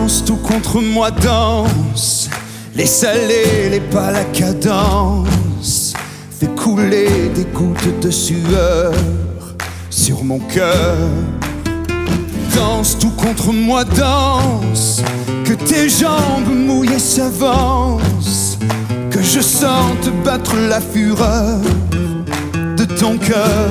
Danse tout contre moi, danse. Les salés, les pas, la cadence. Fais couler des gouttes de sueur sur mon cœur. Danse tout contre moi, danse. Que tes jambes mouillées s'avancent. Que je sente battre la fureur de ton cœur.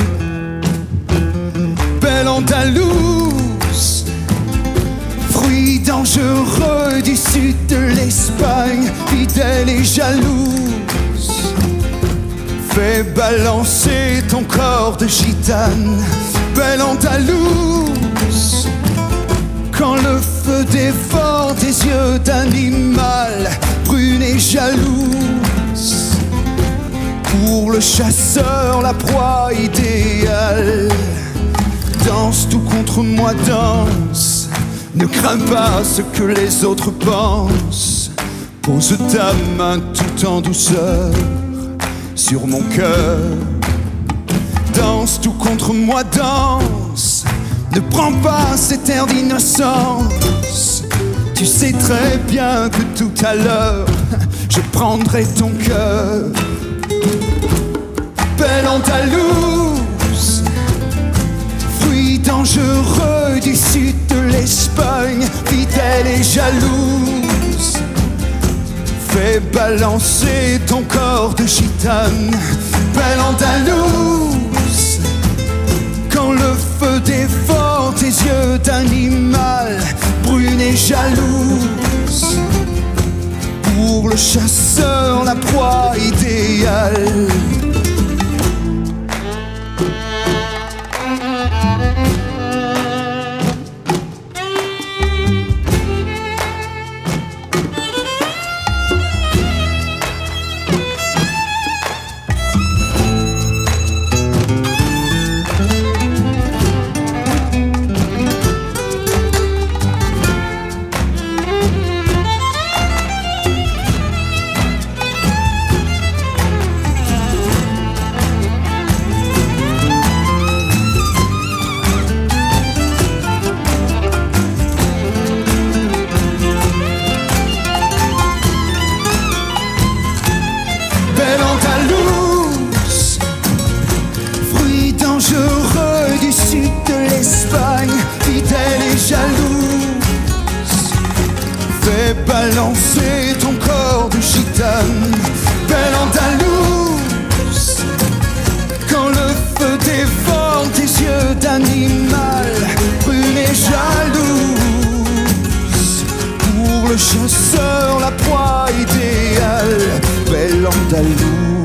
Belle Andalouse, fruit dangereux du sud de l'Espagne, fidèle et jalouse. Fais balancer ton corps de gitane. Belle Andalouse, quand le feu dévore tes yeux d'animal, brune et jalouse. Pour le chasseur, la proie idéale. Danse tout contre moi, danse. Ne crains pas ce que les autres pensent. Pose ta main tout en douceur sur mon cœur. Danse tout contre moi, danse. Ne prends pas cet air d'innocence. Tu sais très bien que tout à l'heure je prendrai ton cœur. Belle Andalouse, fruit dangereux du sud de l'Espagne, fidèle et jalouse. Fais balancer ton corps de gitane. Belle Andalouse, quand le feu dévore tes yeux d'animal, brune et jalouse. Pour le chasseur, la proie idéale. Belle Andalouse, fruit dangereux du sud de l'Espagne, fidèle et jalouse. Fais balancer ton corps de gitane. Belle Andalouse, quand le feu dévore tes yeux d'animal, brune et jalouse. Pour le chasseur, la proie idéale. Belle Andalouse.